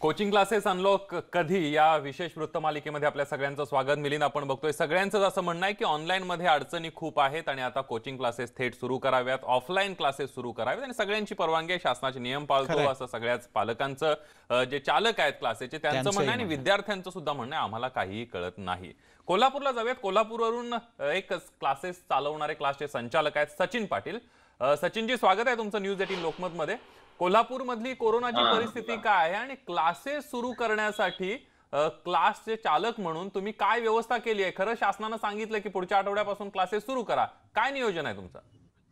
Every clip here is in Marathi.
कोचिंग क्लासेस अनलॉक कधी या विशेष वृत्तमालिकेमध्ये आपल्या सगळ्यांचं स्वागत. मिलिंद, आपण बघतोय सगळ्यांचं असं म्हणणं आहे की ऑनलाईन मध्ये अडचणी खूप आहेत आणि आता कोचिंग क्लासेस थेट सुरू कराव्यात, ऑफलाईन क्लासेस सुरू करावेत आणि सगळ्यांची परवानगी, शासनाचे नियम पाळतो असं सगळ्याच पालकांचं जे चालक आहेत क्लासेसचे त्यांचं म्हणणं आहे आणि विद्यार्थ्यांचं सुद्धा म्हणणं आहे आम्हाला काहीही कळत नाही. कोल्हापूरला जाऊयात. कोल्हापूरवरून एक क्लासेस चालवणारे क्लासचे संचालक आहेत सचिन पाटील. सचिनजी, स्वागत आहे तुमचं न्यूज 18 लोकमत मध्ये. कोल्हापूर मधली कोरोनाची परिस्थिती काय आहे आणि क्लासेस सुरू करण्यासाठी क्लासचे चालक म्हणून तुम्ही काय व्यवस्था केली आहे? खरं शासनाने सांगितलं की पुढच्या आठवड्यापासून क्लासेस सुरू करा, काय नियोजन आहे तुमचं?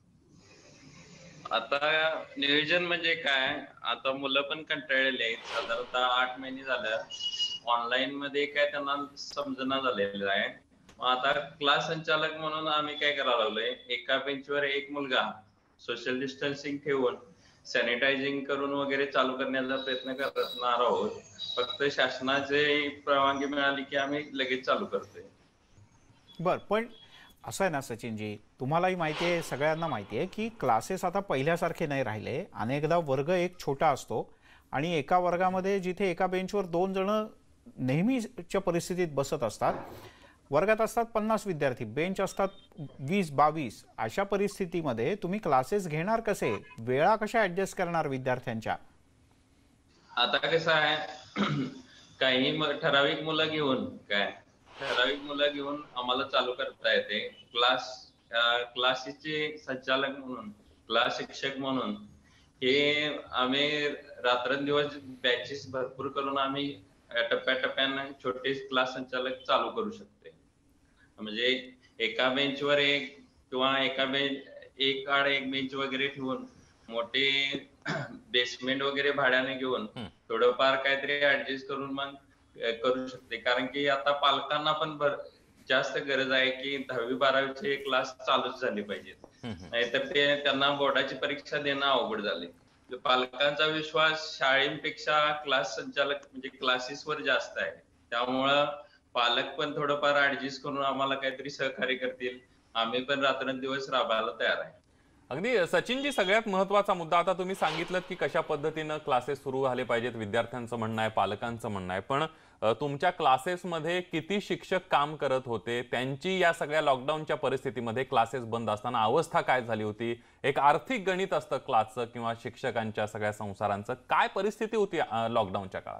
आता नियोजन म्हणजे काय, आता मुलं पण कंटाळलेली आहेत. साधारणतः 8 महिने झालं ऑनलाईन मध्ये काय त्यांना समजना झालेलं आहे. आता क्लास संचालक म्हणून आम्ही काय करायला लागलोय, एका बेंचवर एक मुलगा सोशल डिस्टन्सिंग ठेवून सॅनिटायझिंग करून वगैरे चालू करण्याचा प्रयत्न करणार आहोत. फक्त शासनाची परवानगी मिळाली की आम्ही लगेच चालू करतोय. बर, पण असं आहे ना सचिनजी, तुम्हालाही माहिती आहे, सगळ्यांना माहिती आहे की क्लासेस आता पहिल्यासारखे नाही राहिले. अनेकदा वर्ग एक छोटा असतो आणि एका वर्गामध्ये जिथे एका बेंचवर 2 जण नेहमीच्या परिस्थितीत बसत असतात, वर्गात असतात 50 विद्यार्थी, बेंच असतात 20-22. अशा परिस्थितीमध्ये तुम्ही क्लासेस घेणार कसे? वेळा कशा ऍडजस्ट करणार विद्यार्थ्यांच्या? आता कसं आहे, काही ठराविक मुलं घेऊन आम्हाला चालू करता येते. क्लासेसचे संचालक म्हणून, क्लास शिक्षक म्हणून हे आम्ही रात्रंदिवस बॅचेस भरपूर करून आम्ही टप्प्याटप्प्याने छोटे क्लास संचालक चालू करू शकतो. म्हणजे एका बेंचवर एक किंवा एक बेंच वगैरे ठेवून मोठे बेसमेंट वगैरे भाड्याने घेऊन थोडंफार काहीतरी ऍडजस्ट करून मग करू शकते. कारण की आता पालकांना पण जास्त गरज आहे की 10वी-12वीचे क्लास चालूच झाले पाहिजेत, नाहीतर ते त्यांना बोर्डाची परीक्षा देणं अवघड झाले. पालकांचा विश्वास शाळेपेक्षा क्लास संचालक म्हणजे क्लासेसवर जास्त आहे. त्यामुळं पालक पण थोडंफार ऍडजस्ट करून आम्हाला काहीतरी सहकार्य करतील. आम्ही पण रात्रंदिवस राबायला तयार आहे. अगदी सचिनजी, सगळ्यात महत्वाचा मुद्दा आता तुम्ही सांगितलं की कशा पद्धतीनं क्लासेस सुरू झाले पाहिजेत, विद्यार्थ्यांचं म्हणणं आहे, पालकांचं म्हणणं आहे. पण तुमच्या क्लासेसमध्ये किती शिक्षक काम करत होते? त्यांची या सगळ्या लॉकडाऊनच्या परिस्थितीमध्ये क्लासेस बंद असताना अवस्था काय झाली होती? एक आर्थिक गणित असतं क्लासचं किंवा शिक्षकांच्या सगळ्या संसारांचं, काय परिस्थिती होती लॉकडाऊनच्या काळात?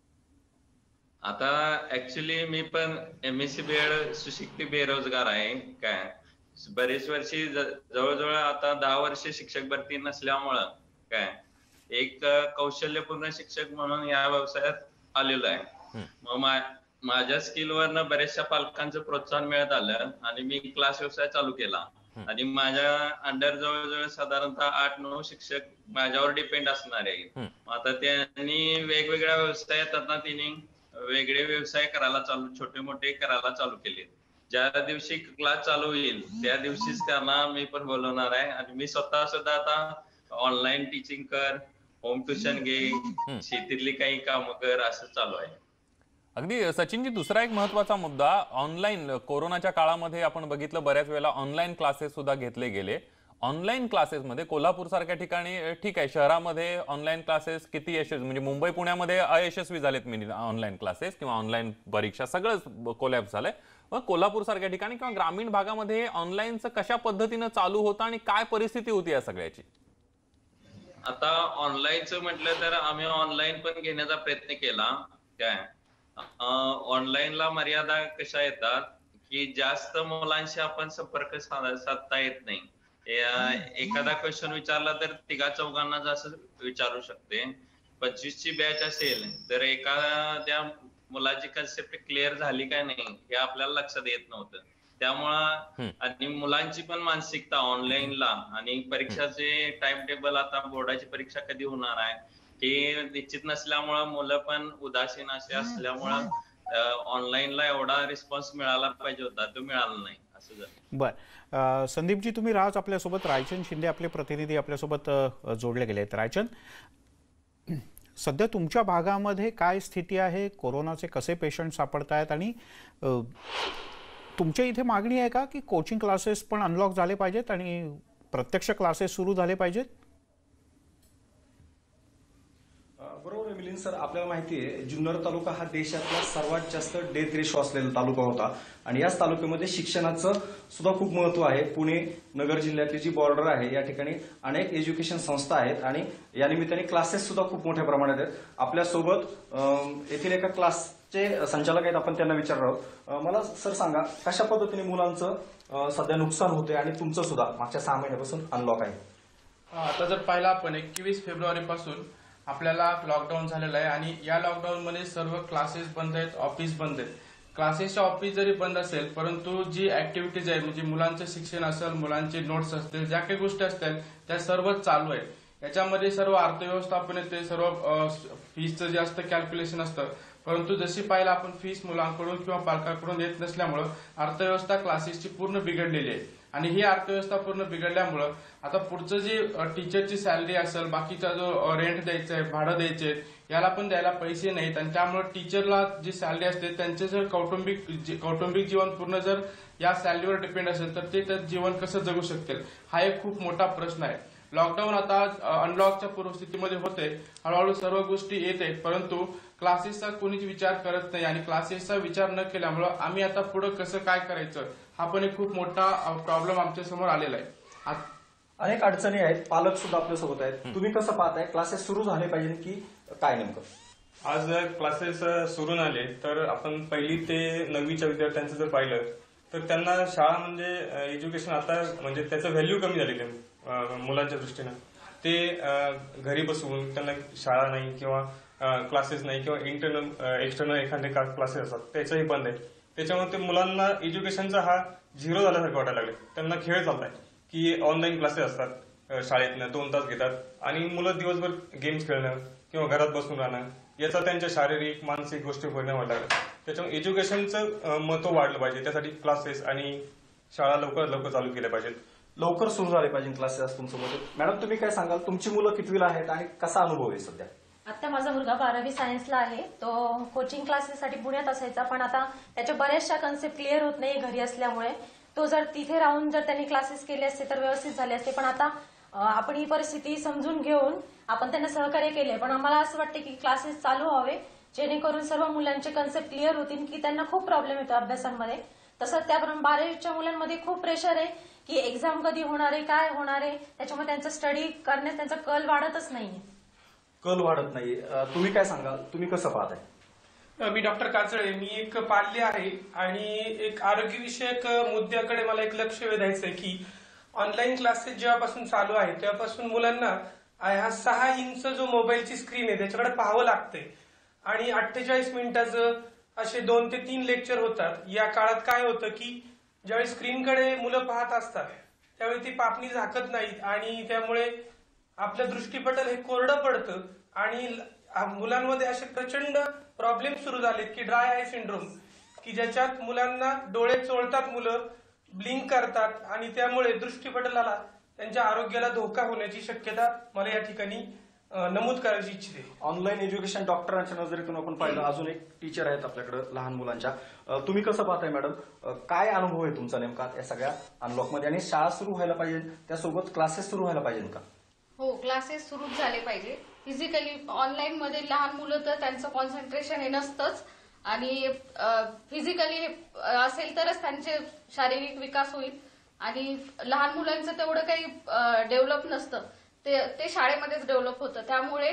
आता ऍक्च्युली मी पण MSc BEd सुशिक्षित बेरोजगार आहे. काय बरेच वर्षी जवळजवळ आता 10 वर्ष शिक्षक भरती नसल्यामुळं काय एक कौशल्यपूर्ण शिक्षक म्हणून या व्यवसायात आलेलो आहे. मग माझ्या स्किलवरनं बऱ्याचशा पालकांचं प्रोत्साहन मिळत आलं आणि मी क्लास व्यवसाय चालू केला. आणि माझ्या अंडर जवळजवळ साधारणतः 8-9 शिक्षक माझ्यावर डिपेंड असणार आहेत. आता त्यांनी वेगवेगळ्या व्यवसायात त्यांनी वेगळे व्यवसाय करायला छोटे मोठे करायला चालू केले. ज्या दिवशी क्लास चालू होईल त्या दिवशीच त्यांना मी पण बोलवणार आहे. आणि मी स्वतः सुद्धा आता ऑनलाईन टीचिंग कर, होम ट्युशन घे, शेतीतली काही कामं कर, असं चालू आहे. अगदी सचिनजी, दुसरा एक महत्वाचा मुद्दा, ऑनलाईन कोरोनाच्या काळामध्ये आपण बघितलं बऱ्याच वेळेला ऑनलाईन क्लासेस सुद्धा घेतले गेले. ऑनलाईन क्लासेसमध्ये कोल्हापूर सारख्या ठिकाणी ठीक आहे, शहरामध्ये ऑनलाईन क्लासेस किती यशस्वी, म्हणजे मुंबई पुण्यामध्ये अयशस्वी झालेत ऑनलाईन क्लासेस किंवा ऑनलाईन परीक्षा, सगळंच कोलॅप्स झालंय. मग कोल्हापूर सारख्या ठिकाणी किंवा ग्रामीण भागामध्ये ऑनलाईनचं कशा पद्धतीनं चालू होतं आणि काय परिस्थिती होती या सगळ्याची? आता ऑनलाईनचं म्हटलं तर आम्ही ऑनलाईन पण घेण्याचा प्रयत्न केला. काय ऑनलाईनला मर्यादा कशा येतात की जास्त मुलांशी आपण संपर्क साधता येत नाही. एखादा क्वेश्चन विचारला तर 3-4 असं विचारू शकते. 25ची बॅच असेल तर एखाद्या मुलाची कन्सेप्ट क्लिअर झाली काय नाही हे आपल्याला लक्षात येत नव्हतं. त्यामुळं आणि मुलांची पण मानसिकता ऑनलाईनला आणि परीक्षाचे टाइम टेबल, आता बोर्डाची परीक्षा कधी होणार आहे हे निश्चित नसल्यामुळं मुलं पण उदासीन असे असल्यामुळं ऑनलाईनला एवढा रिस्पॉन्स मिळाला पाहिजे होता, तो मिळाला नाही, असं झालं. बर, संदीपजी, तुम्ही राज आपल्यासोबत, रायचंद शिंदे आपले प्रतिनिधी आपल्यासोबत जोडले गेले आहेत. रायचंद, सध्या तुमच्या भागामध्ये काय स्थिती आहे? कोरोनाचे कसे पेशंट सापडत आहेत आणि तुमच्या इथे मागणी आहे का की कोचिंग क्लासेस पण अनलॉक झाले पाहिजेत आणि प्रत्यक्ष क्लासेस सुरू झाले पाहिजेत? बरोबर आहे मिलिंद सर. आपल्याला माहिती आहे जुन्नर तालुका हा देशातला सर्वात जास्त डेथ रेशो असलेला तालुका होता आणि याच तालुक्यामध्ये शिक्षणाचं सुद्धा खूप महत्व आहे. पुणे नगर जिल्ह्यातली जी बॉर्डर आहे या ठिकाणी अनेक एज्युकेशन संस्था आहेत आणि या निमित्ताने क्लासेस सुद्धा खूप मोठ्या प्रमाणात आहेत. आपल्यासोबत येथील एका क्लासचे संचालक आहेत, आपण त्यांना विचारणार आहोत. मला सर सांगा, कशा पद्धतीने मुलांचं सध्या नुकसान होते आणि तुमचं सुद्धा मागच्या 6 महिन्यापासून अनलॉक आहे? आता जर पाहिलं आपण 21 फेब्रुवारी पासून आपल्याला लॉकडाऊन झालेलं आहे आणि या लॉकडाऊन मध्ये सर्व क्लासेस बंद आहेत, ऑफिस बंद आहेत. क्लासेसच्या ऑफिस जरी बंद असेल परंतु जी ऍक्टिव्हिटीज आहे म्हणजे मुलांचं शिक्षण असेल, मुलांचे नोट्स असतील, ज्या काही गोष्टी असतील त्या सर्व चालू आहे. याच्यामध्ये सर्व अर्थव्यवस्थापन येते, सर्व फीसचं जे असतं कॅल्क्युलेशन असतं. परंतु जशी पाहिलं आपण फीस मुलांकडून किंवा पालकांकडून येत नसल्यामुळं अर्थव्यवस्था क्लासेसची पूर्ण बिघडलेली आहे आणि ही अर्थव्यवस्था पूर्ण बिघडल्यामुळं आता पुढचं जी टीचरची सॅलरी असेल, बाकीचा जो रेंट द्यायचा आहे, भाडं द्यायचे याला पण द्यायला पैसे नाहीत आणि त्यामुळे टीचरला जी सॅलरी असते त्यांचे जर कौटुंबिक जीवन पूर्ण जर या सॅलरीवर डिपेंड असेल तर ते जीवन कसं जगू शकतील हा एक खूप मोठा प्रश्न आहे. लॉकडाऊन आता अनलॉकच्या पूर्वस्थितीमध्ये होते, हळूहळू सर्व गोष्टी येत आहेत परंतु क्लासेसचा कोणीच विचार करत नाही आणि क्लासेसचा विचार न केल्यामुळं आम्ही आता पुढे कसं काय करायचं हा पण एक खूप मोठा प्रॉब्लेम आमच्या समोर आलेला आहे. अनेक अडचणी आहेत, पालक सुद्धा आपल्यासोबत आहेत. तुम्ही कसं पाहताय, क्लासेस सुरू झाले पाहिजे की काय नेमकं? आज क्लासेस सुरू झाले तर आपण 1ली ते 9वीच्या विद्यार्थ्यांचं जर पाहिलं तर त्यांना शाळा म्हणजे एज्युकेशन आता म्हणजे त्याचं व्हॅल्यू कमी झालेली आहे मुलांच्या दृष्टीनं. ते घरी बसवून त्यांना शाळा नाही किंवा क्लासेस नाही किंवा एक्सटर्नल एखादे क्लासेस असतात त्याचंही बंद आहे. त्याच्यामुळे ते मुलांना एज्युकेशनचा हा झिरो झाल्यासारखं वाटायला लागले. त्यांना खेळ चाललाय की ऑनलाईन क्लासेस असतात शाळेतनं 2 तास घेतात आणि मुलं दिवसभर गेम्स खेळणं किंवा घरात बसून राहणं याचा त्यांच्या शारीरिक मानसिक गोष्टी परिणाम व्हायला लागला. त्याच्यामुळे एज्युकेशनचं महत्व वाढलं पाहिजे. त्यासाठी क्लासेस आणि शाळा लवकर चालू केल्या पाहिजेत. लवकर सुरू झाले पाहिजे क्लासेस तुमचं मत. मॅडम तुम्ही काय सांगाल, तुमची मुलं कितवीला आहेत आणि कसा अनुभव आहे सध्या? आता माझा मुलगा 12वी सायन्सला आहे. तो कोचिंग क्लासेससाठी पुण्यात असायचा पण आता त्याच्या बऱ्याचशा कन्सेप्ट क्लिअर होत नाही घरी असल्यामुळे. तो जर तिथे राहून जर त्यांनी क्लासेस केले असते तर व्यवस्थित झाले असते. पण आता आपण ही परिस्थिती समजून घेऊन आपण त्यांना सहकार्य केले. पण आम्हाला असं वाटतं की क्लासेस चालू व्हावे जेणेकरून सर्व मुलांचे कन्सेप्ट क्लिअर होतील की त्यांना खूप प्रॉब्लेम येतो अभ्यासामध्ये. तसंच त्याप्रमाणे 12वीच्या मुलांमध्ये खूप प्रेशर आहे की एक्झाम कधी होणार आहे, काय होणार आहे, त्याच्यामुळे त्यांचा स्टडी करण्यास त्यांचा कल वाढतच नाहीये. कल वाढत नाही. तुम्ही काय सांगाल, तुम्ही कसं पाहताय? मी डॉक्टर काजळे, मी एक पाल्य आहे आणि एक आरोग्यविषयक मुद्द्याकडे मला एक लक्ष वेधायचं आहे की ऑनलाईन क्लासेस जेव्हापासून चालू आहे तेव्हापासून मुलांना हा 6 इंच जो मोबाईलची स्क्रीन आहे त्याच्याकडे पाहावं लागतंय आणि 48 मिनिटाचं असे 2 ते 3 लेक्चर होतात. या काळात काय होतं की ज्यावेळी स्क्रीनकडे मुलं पाहत असतात त्यावेळी ती पापणी झाकत नाहीत आणि त्यामुळे आपलं दृष्टीपटल हे कोरडं पडतं आणि मुलांमध्ये असे प्रचंड प्रॉब्लेम सुरू झालेत की ड्राय आय सिंड्रोम, की ज्याच्यात मुलांना डोळे चोळतात, मुलं ब्लिंक करतात आणि त्यामुळे दृष्टीपटलाला त्यांच्या आरोग्याला धोका होण्याची शक्यता मला या ठिकाणी नमूद करायची इच्छिते. ऑनलाईन एज्युकेशन डॉक्टरांच्या नजरेतून आपण पाहिलं, अजून एक टीचर आहेत आपल्याकडे लहान मुलांच्या. तुम्ही कसं पाहताय मॅडम, काय अनुभव आहे तुमचा नेमका या सगळ्या अनलॉकमध्ये? आणि शाळा सुरू व्हायला पाहिजे त्यासोबत क्लासेस सुरू व्हायला पाहिजे का? हो, क्लासेस सुरूच झाले पाहिजे. फिजिकली ऑनलाईन मध्ये लहान मुलं तर त्यांचं कॉन्सन्ट्रेशन हे नसतंच आणि फिजिकली असेल तरच त्यांचे शारीरिक विकास होईल आणि लहान मुलांचं तेवढं काही डेव्हलप नसतं, ते शाळेमध्येच डेव्हलप होतं. त्यामुळे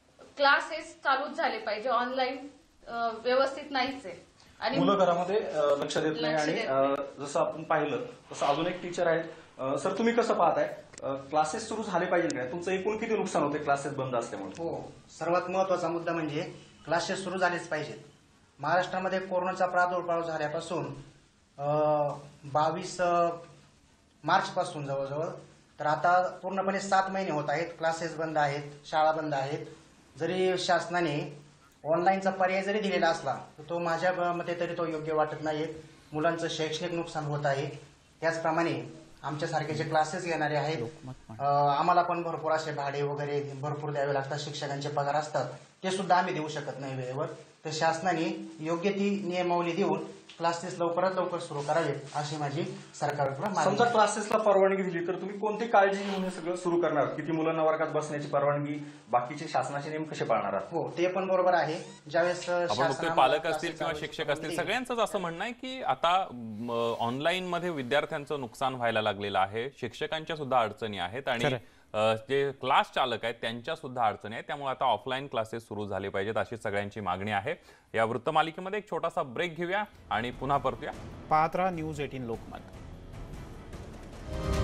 क्लासेस चालूच झाले पाहिजे, ऑनलाईन व्यवस्थित नाहीच आहे आणि मुलं घरामध्ये लक्ष देत नाही. आणि जसं आपण पाहिलं तसं अजून एक टीचर आहेत. सर तुम्ही कसं पाहताय, क्लासेस सुरू झाले पाहिजे काय? तुमचं एकूण किती नुकसान होते क्लासेस बंद असल्यामुळे? हो, सर्वात महत्वाचा मुद्दा म्हणजे क्लासेस सुरू झालेच पाहिजेत. महाराष्ट्रामध्ये कोरोनाचा प्रादुर्भाव झाल्यापासून 22 मार्च पासून जवळजवळ तर आता पूर्णपणे 7 महिने होत आहेत क्लासेस बंद आहेत, शाळा बंद आहेत. जरी शासनाने ऑनलाईनचा पर्याय जरी दिलेला असला तर तो माझ्या मते तरी तो योग्य वाटत नाही. मुलांचं शैक्षणिक नुकसान होत आहे. त्याचप्रमाणे आमच्यासारखे जे क्लासेस घेणारे आहेत आम्हाला पण भरपूर असे भाडे वगैरे भरपूर द्यावे लागतात, शिक्षकांचे पगार असतात, ते सुद्धा आम्ही देऊ शकत नाही वेळेवर. तर शासनाने योग्य ती नियमावली देऊन क्लासेस लवकरात लवकर सुरू करावेत अशी माझी सरकारकडे मागणी समजा आहे. क्लासेसला परवानगी दिली तर तुम्ही कोणती काळजी घेऊन हे सगळं सुरू करणार? किती मुलांना वर्गात बसण्याची परवानगी, बाकीचे शासनाचे नियम कसे पाळणार आहात? हो, ते पण बरोबर आहे. ज्यावेळेस आपण बघतोय शासनाला पालक classes असतील किंवा चालू शिक्षक असतील करून सगळ्यांचंच असं म्हणणं आहे की आता ऑनलाईन मध्ये विद्यार्थ्यांचं नुकसान व्हायला लागलेलं आहे, शिक्षकांच्या सुद्धा अडचणी आहेत आणि जे क्लास चालक आहेत त्यांच्या सुद्धा अडचणी आहेत. त्यामुळे आता ऑफलाईन क्लासेस सुरू झाले पाहिजेत अशी सगळ्यांची मागणी आहे. या वृत्तमालिकेमध्ये एक छोटासा ब्रेक घेऊया आणि पुन्हा परतूया. पाहत राहा न्यूज 18 लोकमत.